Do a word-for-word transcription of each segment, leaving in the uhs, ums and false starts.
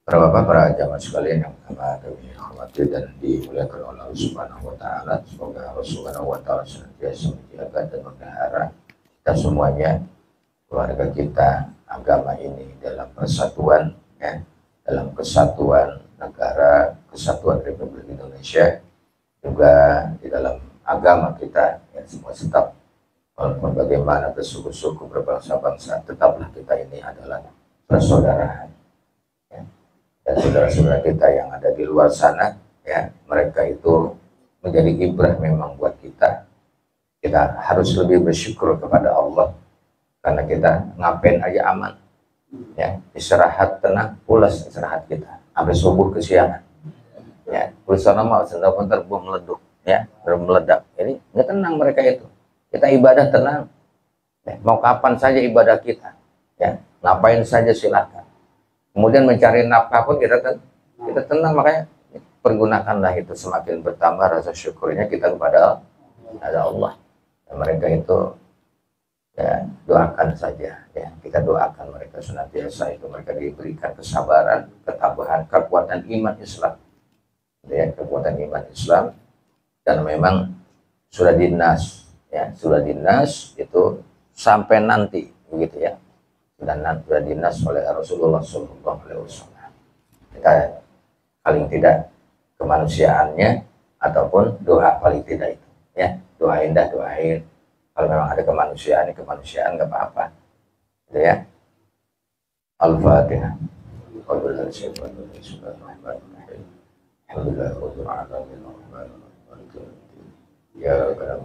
Para bapak, para jamaah sekalian yang kami hormati dan dimuliakan oleh Allah Subhanahu wa taala, semoga Allah Subhanahu wa taala senantiasa menjaga dan memelihara kita semuanya, keluarga kita, agama ini dalam persatuan, ya, dalam kesatuan negara, kesatuan Republik Indonesia, juga di dalam agama kita, ya, semua tetap walaupun bagaimana bersuku-suku berbangsa-bangsa, tetaplah kita ini adalah persaudaraan. Ya. Dan saudara-saudara kita yang ada di luar sana, ya, mereka itu menjadi ibrah memang buat kita. Kita harus lebih bersyukur kepada Allah karena kita ngapain aja aman, ya, istirahat tenang, pulas istirahat kita, sampai subuh ke siangan, ya, bersama mau sebentar bom meleduk, ya, meledak. Ini nggak tenang mereka itu. Kita ibadah tenang, ya, mau kapan saja ibadah kita, ya, ngapain saja silakan. Kemudian mencari nafkah pun kita ten kita tenang, makanya pergunakanlah itu semakin bertambah rasa syukurnya kita kepada Allah. Dan mereka itu, ya, doakan saja, ya, kita doakan mereka senantiasa itu mereka diberikan kesabaran, ketabahan, kekuatan iman Islam, ya, kekuatan iman Islam, dan memang sudah dinas, ya, sudah dinas itu sampai nanti, begitu ya. Dan sudah dinas oleh Rasulullah shallallahu alaihi wasallam. Kita paling tidak kemanusiaannya ataupun doa paling tidak itu, ya, doa indah, doain. Kalau memang ada kemanusiaan, kemanusiaan nggak apa-apa, gitu ya. Al-Fatihah. Ya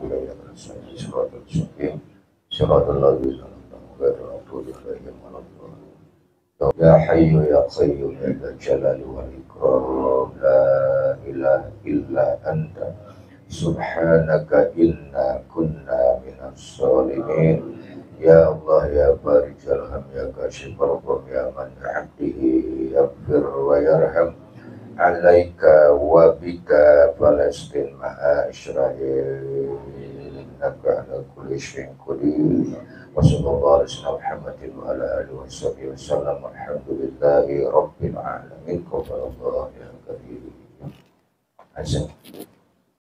Ya Hayyu Ya Qayyum Ya Dzal Jalali wal Ikram, la ilaha illa anta subhanaka inna kunna minas shalimin. Ya Allah Ya Barijal Ham Ya Kashifal Gham Ya Man abdihi yaghfir wa yarham, alaika wa bika Palestin ma'a Israel, innaka ala kulli syai'in qadir. Wa sallallahu alaihi wa Muhammadin wa ala alihi wa sahbihi wa sallam, alhamdulillahi rabbil alamin. Qaballahu ya karim. Azza